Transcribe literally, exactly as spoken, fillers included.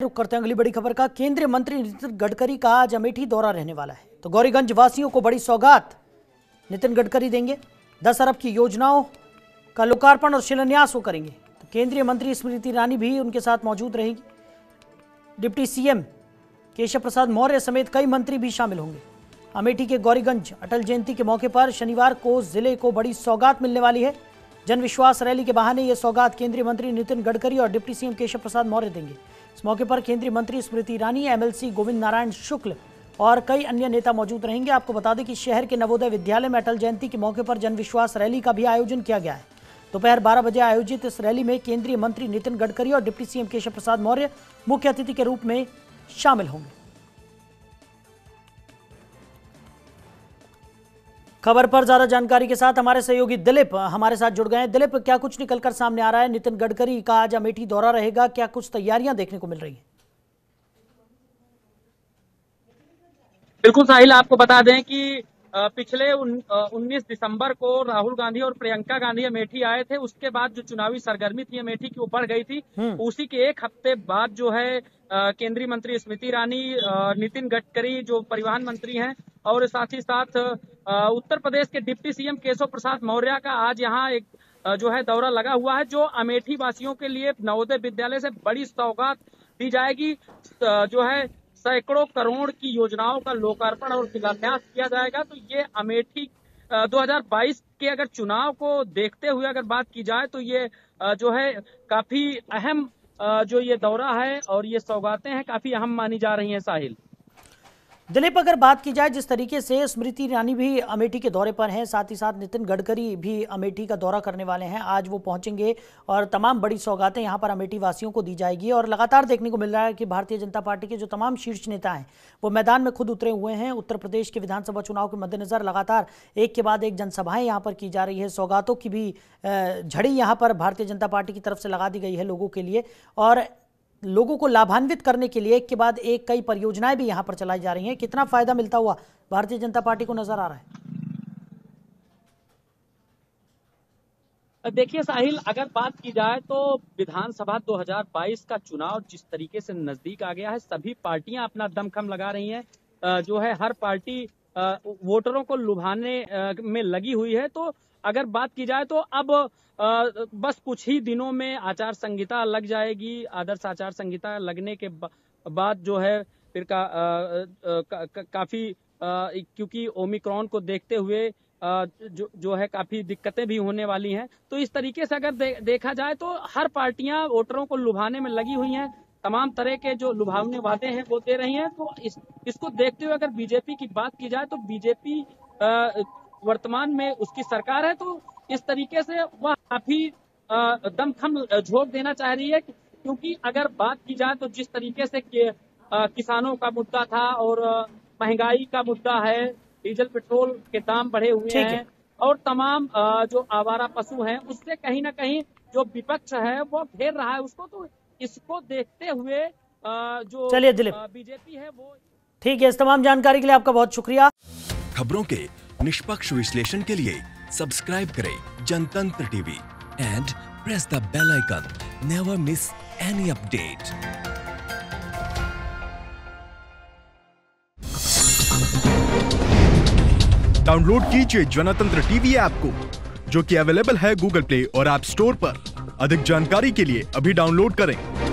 रुक करते हैं अगली बड़ी खबर का। केंद्रीय मंत्री नितिन गडकरी का आज अमेठी दौरा रहने वाला है, तो गौरीगंज वासियों को बड़ी सौगात नितिन गडकरी देंगे। दस अरब की योजनाओं का लोकार्पण और शिलान्यास वो करेंगे। तो केंद्रीय मंत्री स्मृति ईरानी भी उनके साथ मौजूद रहेगी। डिप्टी सीएम केशव प्रसाद मौर्य समेत कई मंत्री भी शामिल होंगे। अमेठी के गौरीगंज अटल जयंती के मौके पर शनिवार को जिले को बड़ी सौगात मिलने वाली है। जन विश्वास रैली के बहाने ये सौगात केंद्रीय मंत्री नितिन गडकरी और डिप्टी सीएम केशव प्रसाद मौर्य देंगे। इस मौके पर केंद्रीय मंत्री स्मृति ईरानी, एमएलसी गोविंद नारायण शुक्ल और कई अन्य नेता मौजूद रहेंगे। आपको बता दें कि शहर के नवोदय विद्यालय में अटल जयंती के मौके पर जन विश्वास रैली का भी आयोजन किया गया है। दोपहर बारह बजे आयोजित इस रैली में केंद्रीय मंत्री नितिन गडकरी और डिप्टी सीएम केशव प्रसाद मौर्य मुख्य अतिथि के रूप में शामिल होंगे। खबर पर ज्यादा जानकारी के साथ हमारे सहयोगी दिलीप हमारे साथ जुड़ गए हैं। दिलीप, क्या कुछ निकलकर सामने आ रहा है? नितिन गडकरी का आज अमेठी दौरा रहेगा, क्या कुछ तैयारियां देखने को मिल रही हैं? बिल्कुल साहिल, आपको बता दें कि पिछले उन्नीस दिसंबर को राहुल गांधी और प्रियंका गांधी अमेठी आए थे। उसके बाद जो चुनावी सरगर्मी थी अमेठी की वो बढ़ गई थी। उसी के एक हफ्ते बाद जो है केंद्रीय मंत्री स्मृति ईरानी, नितिन गडकरी जो परिवहन मंत्री हैं, और साथ ही साथ उत्तर प्रदेश के डिप्टी सीएम केशव प्रसाद मौर्य का आज यहाँ एक जो है दौरा लगा हुआ है, जो अमेठी वासियों के लिए नवोदय विद्यालय से बड़ी सौगात दी जाएगी। जो है सैकड़ों करोड़ की योजनाओं का लोकार्पण और शिलान्यास किया जाएगा। तो ये अमेठी दो हज़ार बाईस के अगर चुनाव को देखते हुए अगर बात की जाए तो ये जो है काफी अहम जो ये दौरा है और ये सौगातें हैं काफी अहम मानी जा रही हैं साहिल। दिलीप, अगर बात की जाए जिस तरीके से स्मृति ईरानी भी अमेठी के दौरे पर हैं, साथ ही साथ नितिन गडकरी भी अमेठी का दौरा करने वाले हैं, आज वो पहुंचेंगे और तमाम बड़ी सौगातें यहां पर अमेठी वासियों को दी जाएगी। और लगातार देखने को मिल रहा है कि भारतीय जनता पार्टी के जो तमाम शीर्ष नेता हैं वो मैदान में खुद उतरे हुए हैं। उत्तर प्रदेश के विधानसभा चुनाव के मद्देनजर लगातार एक के बाद एक जनसभाएं यहाँ पर की जा रही है। सौगातों की भी झड़ी यहाँ पर भारतीय जनता पार्टी की तरफ से लगा दी गई है लोगों के लिए, और लोगों को लाभान्वित करने के लिए एक के बाद एक कई परियोजनाएं भी यहां पर चलाई जा रही हैं। कितना फायदा मिलता हुआ भारतीय जनता पार्टी को नजर आ रहा है? देखिए साहिल, अगर बात की जाए तो विधानसभा दो हज़ार बाईस का चुनाव जिस तरीके से नजदीक आ गया है, सभी पार्टियां अपना दमखम लगा रही हैं। जो है हर पार्टी वोटरों को लुभाने में लगी हुई है। तो अगर बात की जाए तो अब बस कुछ ही दिनों में आचार संहिता लग जाएगी। आदर्श आचार संहिता लगने के बाद जो है फिर का, का, का, काफी क्योंकि ओमिक्रॉन को देखते हुए जो जो है काफी दिक्कतें भी होने वाली हैं। तो इस तरीके से अगर दे, देखा जाए तो हर पार्टियां वोटरों को लुभाने में लगी हुई हैं। तमाम तरह के जो लुभावने वादे हैं वो दे रही हैं। तो इस, इसको देखते हुए अगर बीजेपी की बात की जाए तो बीजेपी वर्तमान में उसकी सरकार है, तो इस तरीके से वह काफी दमखम झोंक देना चाह रही है। क्योंकि अगर बात की जाए तो जिस तरीके से कि, आ, किसानों का मुद्दा था और महंगाई का मुद्दा है, डीजल पेट्रोल के दाम बढ़े हुए हैं और तमाम आ, जो आवारा पशु हैं, उससे कहीं ना कहीं जो विपक्ष है वो घेर रहा है उसको। तो इसको देखते हुए आ, जो चलिए दिलीप, बीजेपी है वो ठीक है। इस तमाम जानकारी के लिए आपका बहुत शुक्रिया। खबरों के निष्पक्ष विश्लेषण के लिए सब्सक्राइब करें Jantantra TV and press the bell icon. Never miss any update. Download कीजिए जनतंत्र टीवी ऐप को, जो कि अवेलेबल है गूगल प्ले और ऐप स्टोर पर। अधिक जानकारी के लिए अभी डाउनलोड करें।